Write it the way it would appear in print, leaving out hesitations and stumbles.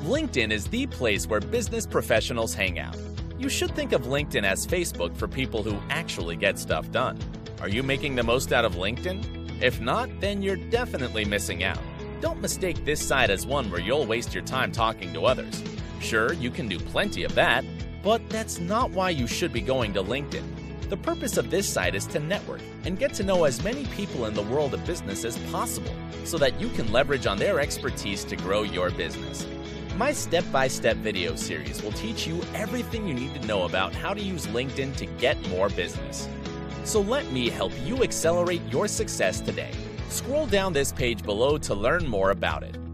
LinkedIn is the place where business professionals hang out. You should think of LinkedIn as Facebook for people who actually get stuff done. Are you making the most out of LinkedIn? If not, then you're definitely missing out. Don't mistake this site as one where you'll waste your time talking to others. Sure, you can do plenty of that, but that's not why you should be going to LinkedIn. The purpose of this site is to network and get to know as many people in the world of business as possible so that you can leverage on their expertise to grow your business. My step-by-step video series will teach you everything you need to know about how to use LinkedIn to get more business. So let me help you accelerate your success today. Scroll down this page below to learn more about it.